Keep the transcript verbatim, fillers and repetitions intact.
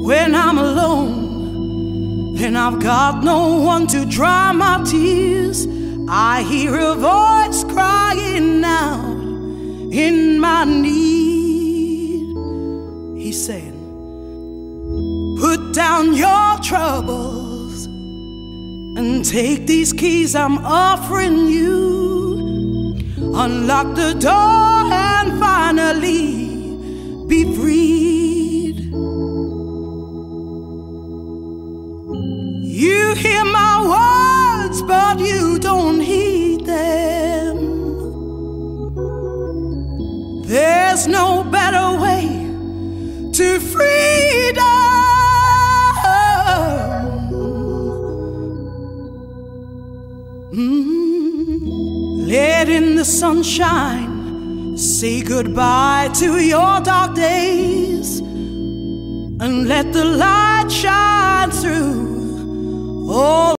when I'm alone and I've got no one to dry my tears, I hear a voice crying out in my need. He's saying, put down your troubles and take these keys I'm offering you. Unlock the door and finally be freed. You hear my words, but you don't heed them. There's no better way to freedom. Mm-hmm. Let in the sunshine, say goodbye to your dark days, and let the light shine through